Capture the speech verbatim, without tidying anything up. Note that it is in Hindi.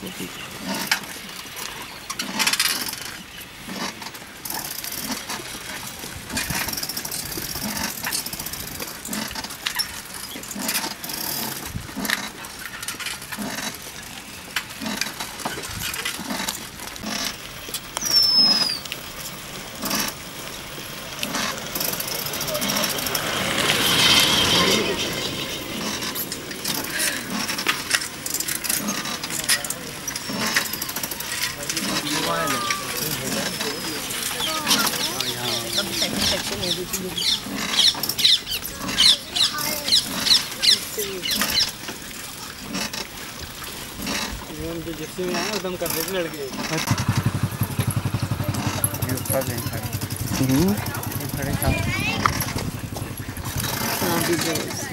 जिप्सी में आया एकदम कर रहे लड़के। ये ऊपर हैं खड़े। हम्म। ये खड़े कहाँ?